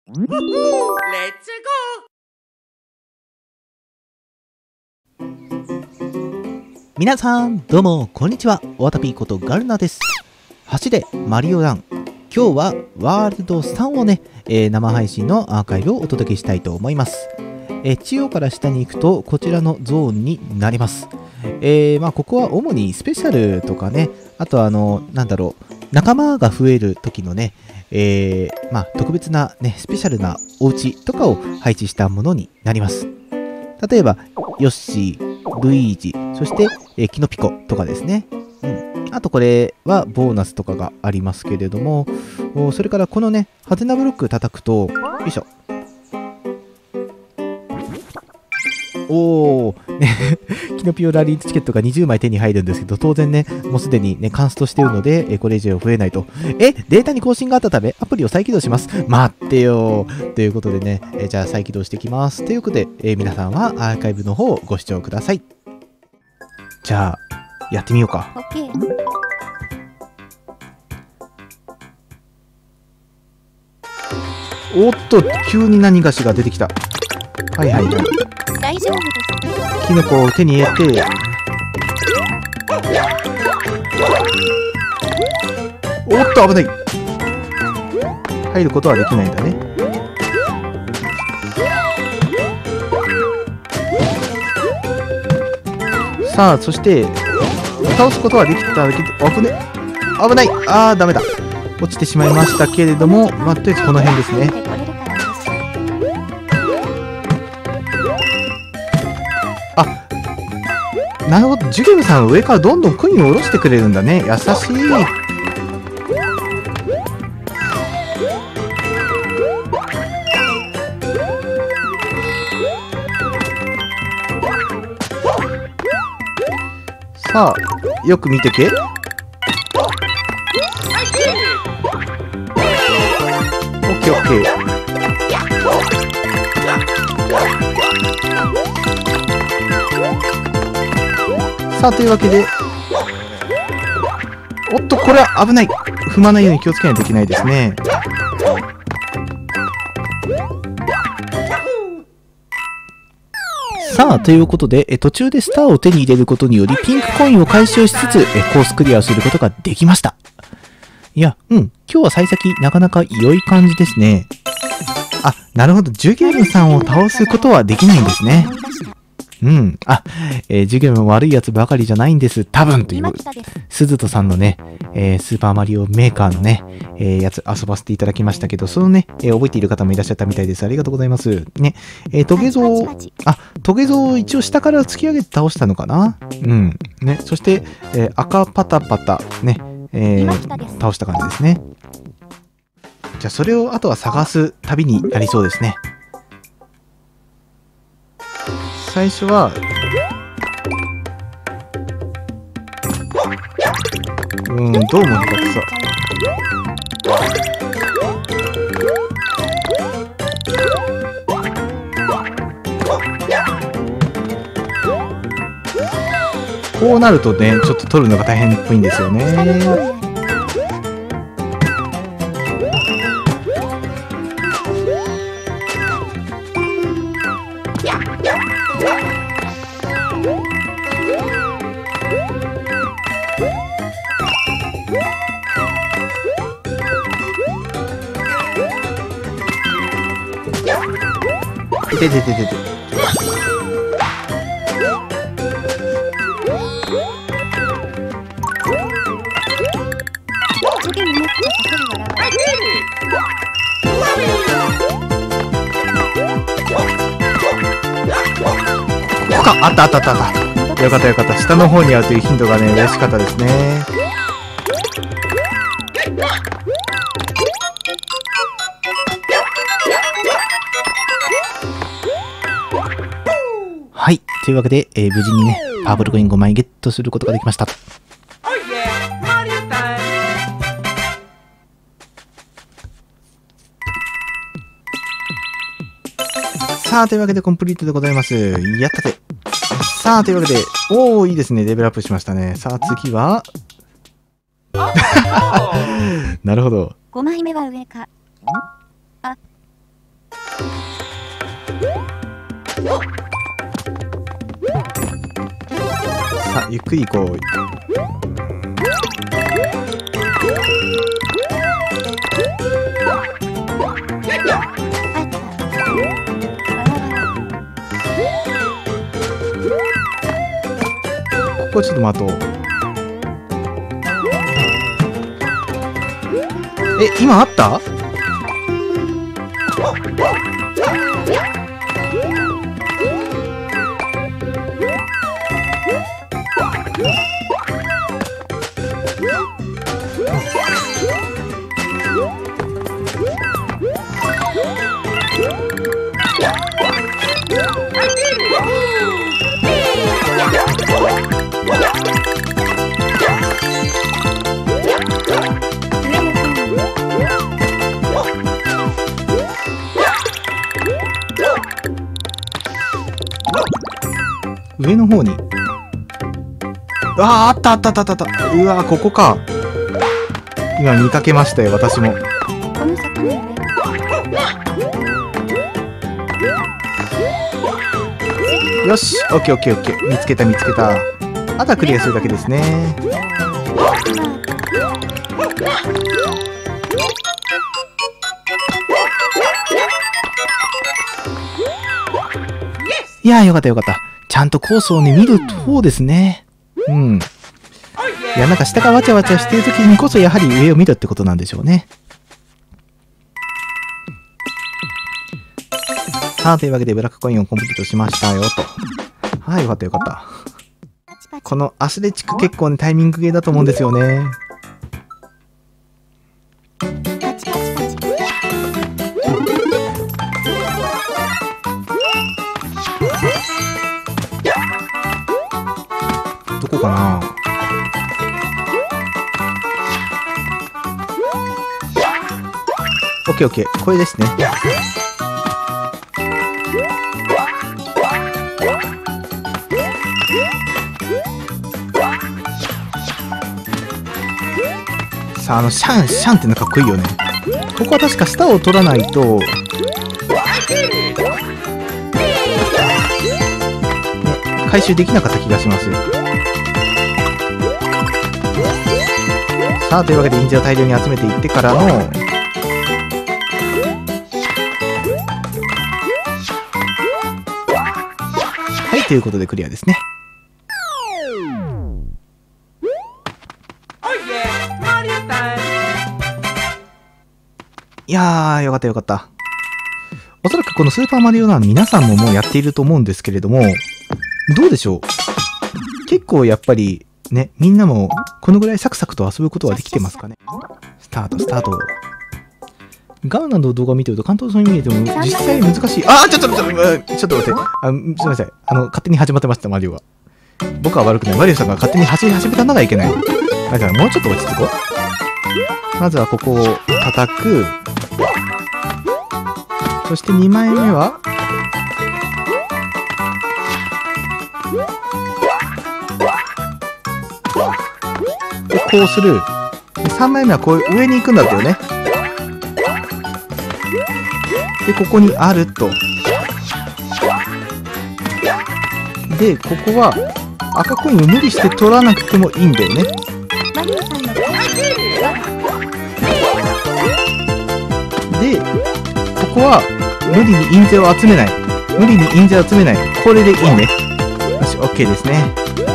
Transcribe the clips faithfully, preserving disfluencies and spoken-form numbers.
レッツゴー。 皆さんどうもこんにちは。わたぴーことガルナです。走れマリオラン、今日はワールドさんをね、えー、生配信のアーカイブをお届けしたいと思います。えー、中央から下に行くとこちらのゾーンになります。えー、まあここは主にスペシャルとかね、あとはあのなんだろう、仲間が増える時のね、えー、まあ特別なねスペシャルなお家とかを配置したものになります。例えばヨッシー、ルイージ、そして、えー、キノピコとかですね。うん、あとこれはボーナスとかがありますけれども、それからこのねハテナブロック叩くと、よいしょ、おー、ね、キノピオラリーチケットがにじゅうまい手に入るんですけど、当然ね、もうすでにね、カンストしているので、えこれ以上増えないと。え、データに更新があったため、アプリを再起動します。待ってよー。ということでね、えじゃあ再起動していきます。ということで、え皆さんはアーカイブの方をご視聴ください。じゃあ、やってみようか。 OK。 おっと、急に何がしが出てきた。はいはいはい。 大丈夫です。 キノコを手に入れて、おっと危ない。入ることはできないんだね。さあ、そして倒すことはできたけど、危ね、危ない。ああ、ダメだ。落ちてしまいましたけれども、まあ、とりあえずこの辺ですね。なるほど、ジュゲムさん上からどんどんコインを下ろしてくれるんだね。優しい。さあ、よく見てけ。オッケーオッケー。さあ、というわけで、おっと、これは危ない。踏まないように気をつけないといけないですね。さあ、ということで、え途中でスターを手に入れることにより、ピンクコインを回収しつつ、えコースクリアをすることができました。いや、うん、今日は幸先、なかなか良い感じですね。あ、なるほど、ジュゲムさんを倒すことはできないんですね。うん。あ、えー、ジュゲムも悪いやつばかりじゃないんです。多分という、スズトさんのね、えー、スーパーマリオメーカーのね、えー、やつ遊ばせていただきましたけど、そのね、えー、覚えている方もいらっしゃったみたいです。ありがとうございます。ね、えー、トゲゾウ、あ、トゲゾウを一応下から突き上げて倒したのかな。うん。ね、そして、えー、赤パタパタ、ね、えー、倒した感じですね。じゃあ、それをあとは探す旅になりそうですね。最初は、うーん、どうも下手くそ。こうなるとね、ちょっと取るのが大変っぽいんですよね。いててててて。ここか、あったあったあったあった。よかったよかった。下の方にあるというヒントがね、嬉しかったですね。はい。というわけで、えー、無事にね、パープルコインごまいゲットすることができました。さあ、というわけでコンプリートでございます。やったぜ。さあ、というわけで、おー、いいですね。レベルアップしましたね。さあ、次は、なるほど。 ごまいめは上か。あ、 さあゆっくり行こう。ここちょっと待とう。え、今あった？上の方に。ああ、あったあったあったあった。うわー、ここか。今見かけましたよ、私も。 この坂の上。 よし、オッケーオッケーオッケー。見つけた見つけた。あとはクリアするだけですね。いやー、よかったよかった。ちゃんとコースをね、見る方ですね。うん。いや、なんか下がわちゃわちゃしてる時にこそやはり上を見るってことなんでしょうね。さあ、というわけでブラックコインをコンプリートしましたよ、と。はい、よかったよかった。このアスレチック結構ね、タイミングゲーだと思うんですよね。 パチパチパチ。 どこかな？オッケーオッケー。これですね。さあ、あの、シャン、シャンってのかっこいいよね。ここは確か下を取らないと、ね、回収できなかった気がします。さあ、というわけで印税を大量に集めていってからの、はい、ということでクリアですね。いやー、よかったよかった。おそらくこのスーパーマリオラン皆さんももうやっていると思うんですけれども、どうでしょう？結構やっぱりね、みんなもこのぐらいサクサクと遊ぶことはできてますかね？スタートスタート。ガーナの動画を見てると簡単そうに見えても実際難しい。あー、ちょっとちょっとちょっと待って。あ、すいません。あの、勝手に始まってました、マリオが。僕は悪くない。マリオさんが勝手に走り始めたのがいけない。だからもうちょっと落ち着こう。まずはここを叩く。そしてにまいめはで、こうする。で、さんまいめはこう上に行くんだったよね。で、ここにあると。で、ここは赤コインを無理して取らなくてもいいんだよね。 マリオさんので、ここは無理に印税を集めない。無理に印税を集めない。これでいいね。よし、OK ですね。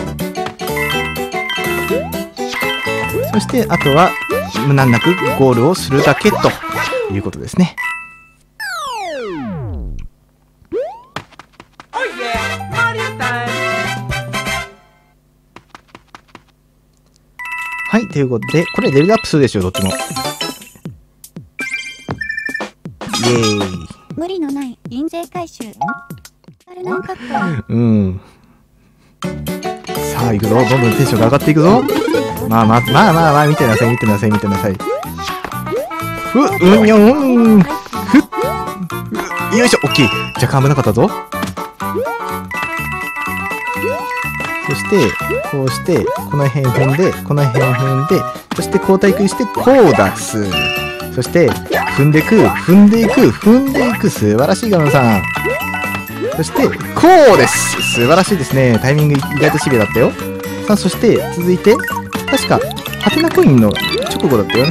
そして、あとは無難なくゴールをするだけということですね。はい、ということで、これレベルアップするでしょう、どっちも。イエーイ。 無理のない印税回収。あれなんかった。 うん。さあ、行くぞ。どんどんテンションが上がっていくぞ。まあまあ、まあまあまあ、見てなさい、見てなさい、見てなさい。ふっ、うんにょん。ふっ。よいしょ、オッケー。若干危なかったぞ。そして、こうして、この辺踏んで、この辺踏んで、そして交代食いして、こう出す。そして、踏んでいく、踏んでいく、踏んでいく。素晴らしいガムさん。 そして、こうです。素晴らしいですね。タイミング意外とシビアだったよ。さあ、そして、続いて、確か、ハテナコインの直後だったよね。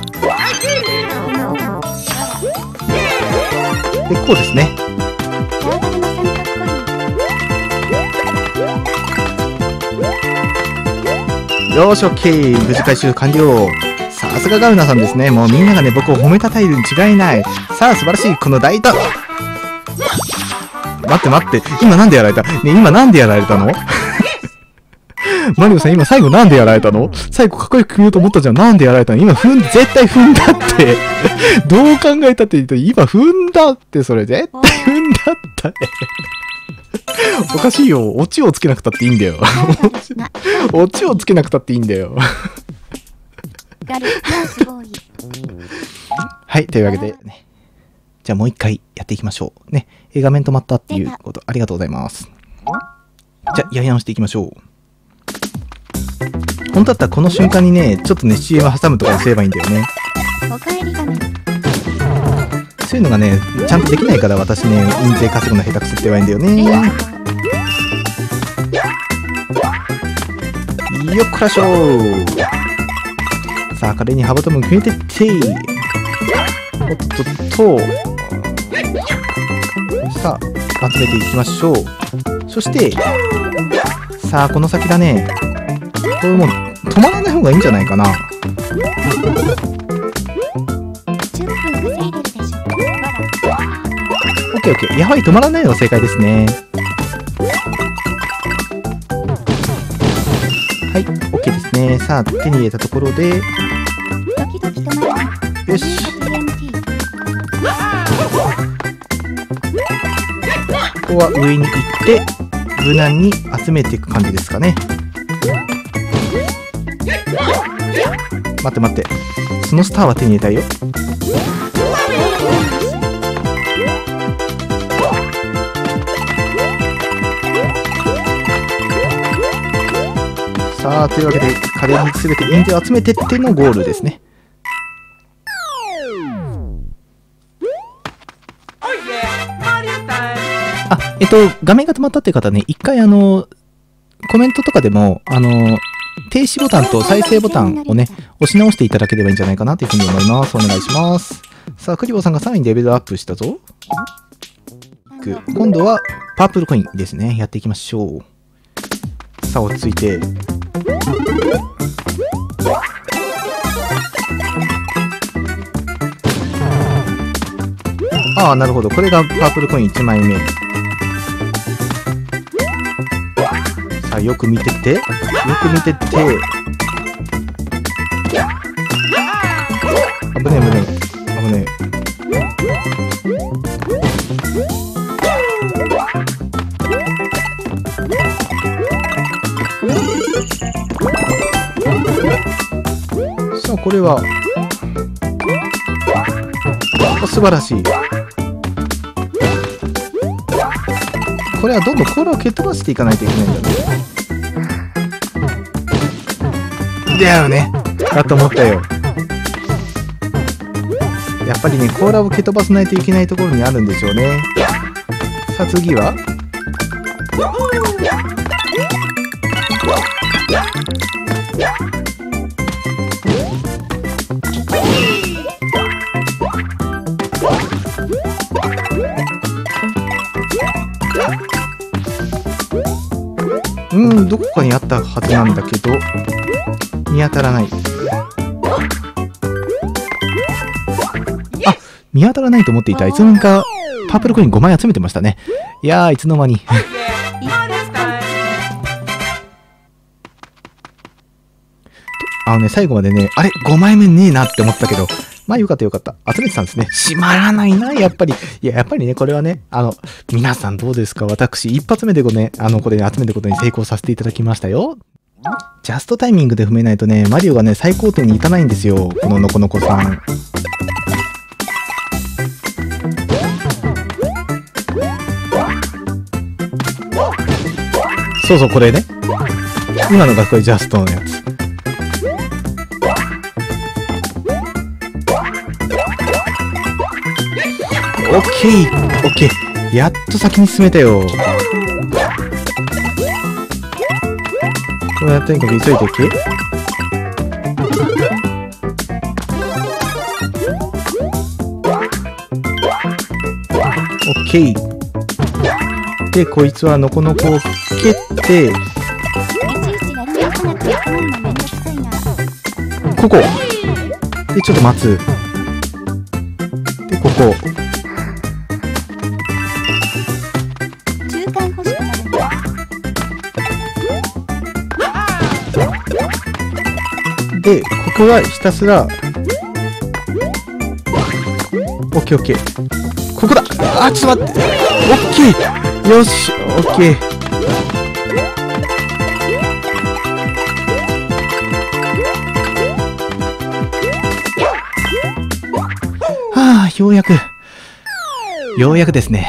で、こうですね。よーし、オッケー。無事回収完了。さすがガウナさんですね。もうみんながね、僕を褒めたたえるに違いない。さあ、素晴らしい。この大胆。待って待って。今なんでやられたね、今なんでやられたのマリオさん、今最後なんでやられたの？最後かっこよく言おうと思ったじゃん。なんでやられたの？今踏ん、絶対踏んだって。どう考えたって言うと、今踏んだって、それ絶対踏んだったね。おかしいよ。オチをつけなくたっていいんだよ。オチをつけなくたっていいんだよ。はい、というわけで、ね、じゃあもう一回やっていきましょう。ね、画面止まったっていうこと、ありがとうございます。じゃあ、やり直していきましょう。本当だったらこの瞬間にね、ちょっとね、シーエム 挟むとかにすればいいんだよね。そういうのがね、ちゃんとできないから私ね、印税稼ぐの下手くそって言われるんだよね。よっこらしょー。さあ、華麗にハバトム決めてって、おっとっと、さあ、集めていきましょう。そして、さあ、この先だね。これもう止まらない方がいいんじゃないかな。オッケーオッケー。やはり止まらないのが正解ですね。はい、オッケーですね。さあ、手に入れたところで、よし。ここは上に行って、無難に集めていく感じですかね。待って待って。そのスターは手に入れたいよ。さあ、というわけで、華麗に全て印税を集めてってのゴールですね。あ、えっと、画面が止まったっていう方ね、一回あの、コメントとかでも、あの、停止ボタンと再生ボタンをね、押し直していただければいいんじゃないかなというふうに思います。お願いします。さあ、クリボーさんがさらにレベルアップしたぞ。今度は、パープルコインですね。やっていきましょう。さあ、落ち着いて。ああ、なるほど。これがパープルコインいちまいめ。さあ、よく見てって。よく見てって。危ねえ危ねえ。危ねえ。さあ、これは。素晴らしい。これはどんどんコーラを蹴飛ばしていかないといけないんだね。だよね。だと思ったよ。やっぱりね、コーラを蹴飛ばさないといけないところにあるんでしょうね。さあ、次はうん、どこかにあったはずなんだけど、見当たらない。あ、見当たらないと思っていた。いつの間にかパープルコインごまい集めてましたね。いやー、いつの間に。あのね、最後までね、あれ ?ご 枚目ねえなって思ったけど、まあよかったよかった。集めてたんですね。閉まらないな、やっぱり。いや、やっぱりね、これはね、あの、皆さんどうですか？私、一発目でこね、あの、これ、ね、集めることに成功させていただきましたよ。ジャストタイミングで踏めないとね、マリオがね、最高点にいかないんですよ。このノコノコさん。そうそう、これね。今のがこれジャストのやつ。オッケーオッケーやっと先に進めたよ。これはとにかく急いでいけ。オッケー。で、こいつはノコノコを蹴って、 いちいちやり直さなくていけないのめんどくさいな。 ここ。で、ちょっと待つ。で、ここ。 中間欲しくなるんだ。 で、ここはひたすら、オッケーオッケー。ここだ。あー、ちょっと待って。オッケー。よし、オッケー。はあ、ようやく。ようやくですね。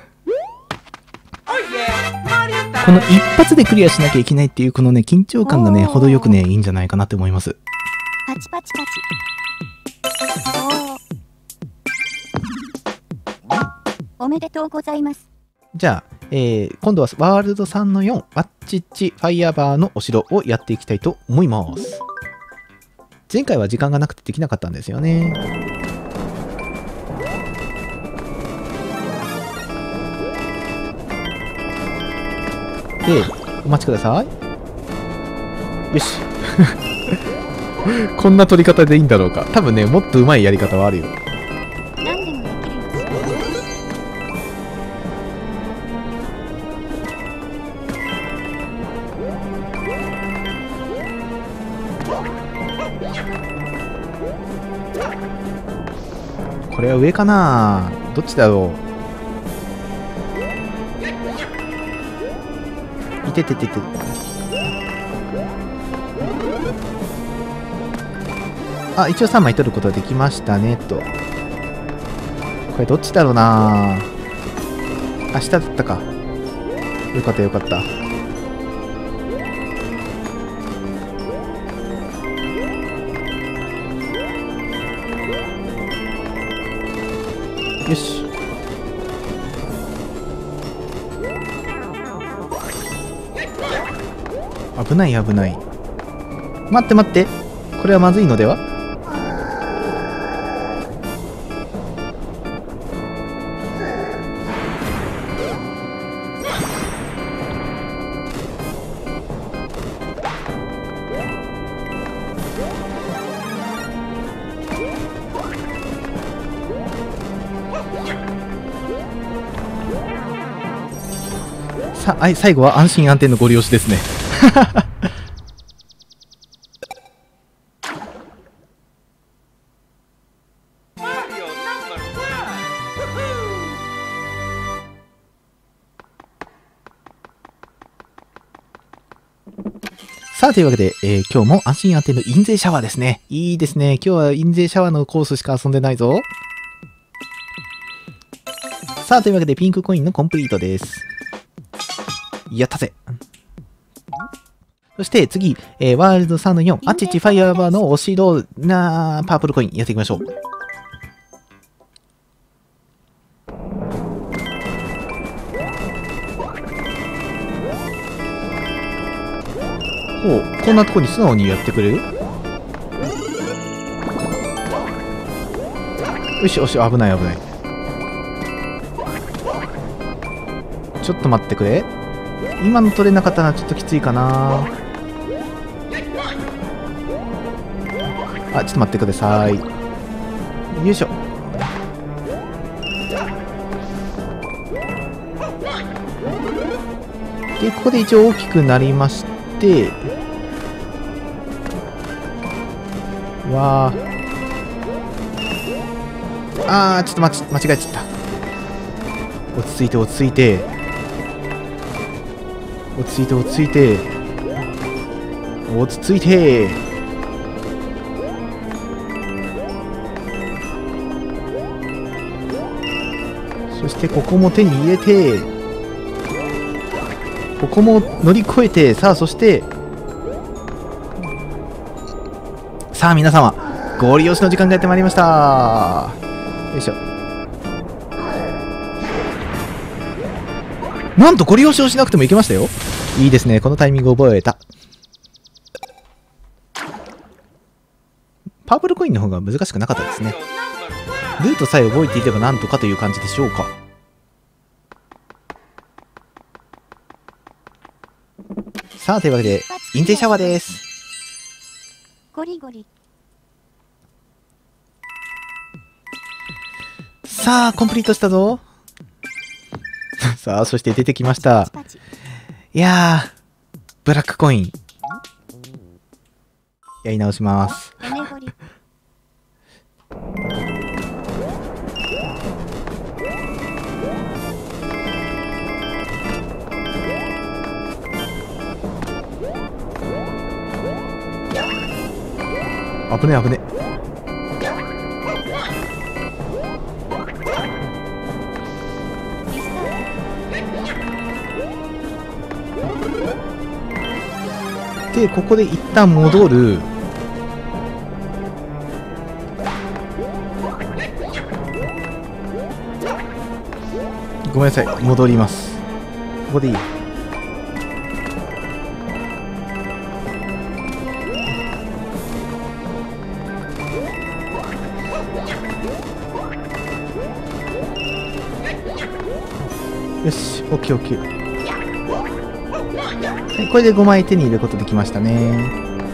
この一発でクリアしなきゃいけないっていうこのね、緊張感がね、程よくね、いいんじゃないかなって思います。 パチパチパチ。おー。おめでとうございます。 じゃあ、えー、今度はワールドさんのよん、ワッチッチファイヤーバーのお城をやっていきたいと思います。前回は時間がなくてできなかったんですよね。で、お待ちください。よし。こんな取り方でいいんだろうか。多分ね、もっと上手いやり方はあるよ。 何でもできるよ。 これは上かな？どっちだろう？いてててて。あ、一応さんまい取ることができましたね、と。これどっちだろうな？あ、下だったか。よかったよかった。よし。危ない危ない。待って待って。これはまずいのでは？さあ、最後は安心安定のご利用しですね。さあ、というわけで、えー、今日も安心安定の印税シャワーですね。いいですね。今日は印税シャワーのコースしか遊んでないぞ。さあ、というわけで、ピンクコインのコンプリートです。やったぜ。そして次、えー、ワールドさんのよん、アチチファイヤーバーのお城なパープルコインやっていきましょう。ほう、こんなとこに素直にやってくれる？よしよし、危ない危ない。ちょっと待ってくれ。今の取れなかったらちょっときついかな。あ、ちょっと待ってください。よいしょ。で、ここで一応大きくなりまして、わー。あー、ちょっと待ち、間違えちゃった。落ち着いて落ち着いて。落ち着いて落ち着いて。落ち着いて。そしてここも手に入れて、ここも乗り越えて、さあそして、さあ皆様、ご利用しの時間がやってまいりました。よいしょ。 なんとご利用しをしなくてもいけましたよ。いいですね。このタイミング覚えた。パープルコインの方が難しくなかったですね。ルートさえ覚えていればなんとかという感じでしょうか。さあ、というわけで、印税シャワーです。 ゴリゴリ。 さあ、コンプリートしたぞ。さあ、そして出てきました。いやー、ブラックコイン。やり直します。 エネゴリ。 危ね危ね。で、ここで一旦戻る。ごめんなさい、戻ります。ここでいい。よし、オッケーオッケー。はい、これでごまい手に入れることできましたね。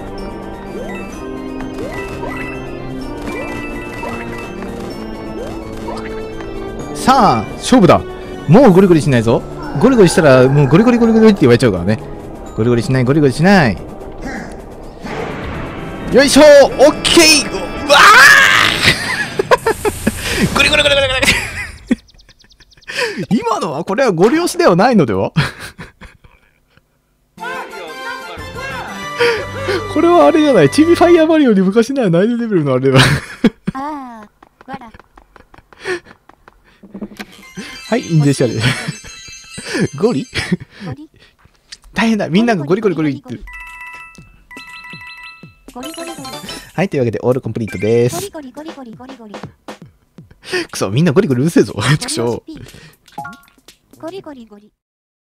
さあ、勝負だ。もうゴリゴリしないぞ。ゴリゴリしたら、もうゴリゴリゴリゴリって言われちゃうからね。ゴリゴリしない、ゴリゴリしない。よいしょー、オッケー。うわーゴリゴリゴリゴリゴリ。今のはこれはゴリ押しではないのでは。これはあれじゃない、チビファイヤーマリオより昔なら難易度レベルのあれだ。 ああ、わら。 はい、印税シャレ。ゴリゴリ。 大変だ、みんながゴリゴリゴリ言ってる。 ゴリゴリゴリ。 はい、というわけでオールコンプリートでゴリす。 ゴリゴリゴリゴリゴリ。 くそ、みんなゴリゴリうるせえぞ。ちくしょう。 ゴリゴリゴリ。